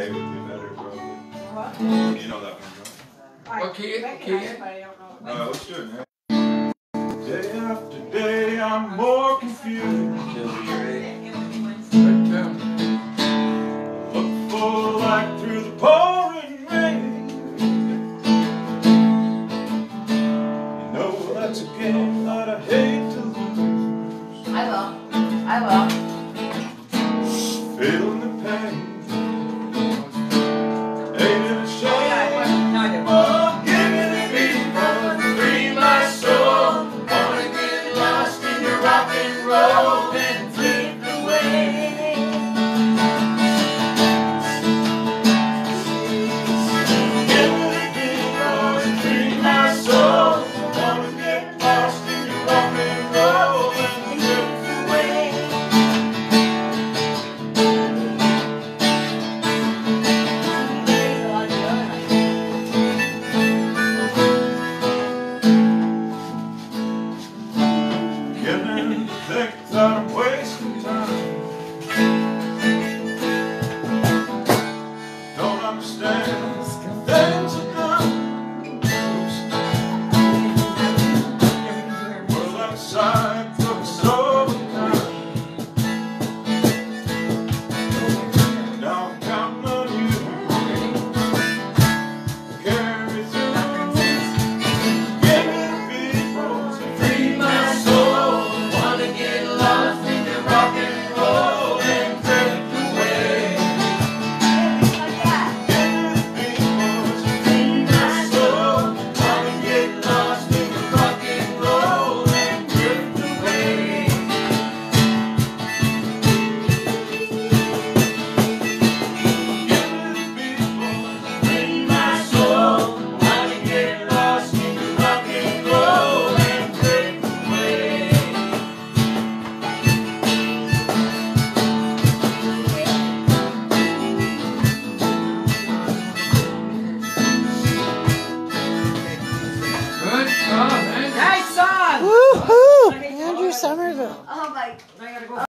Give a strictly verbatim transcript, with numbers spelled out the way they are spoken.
A would be better, probably. What? You know that one, I What key? recognize Key? it, but I don't know. right? No, let's do it, man. Day after day, I'm more confused. Look for light through the pouring rain. You know that's a game that I hate to lose. I will. I will. Feeling the pain. Ain't it a shame? No, I didn't. Oh, give me the beat, free my soul. Wanna get lost in your rock and roll and drift away. Give me the beat, free my soul. Wanna get lost in your rock and roll and drift away. Beginning to think that I'm wasting time. Don't understand things are done. World outside looks so kind. Now I'm counting on you to carry through. Give me the people to free my soul. Wanna get lost in your rock and roll and drift away. Give me the people to free my soul. Wanna get lost in your rock and roll and drift away. Give me the people to free my soul. Wanna get lost in your rock and roll and drift away. Good job, man. Nice song! Woohoo! Andrew Somerville. Oh my. I gotta go.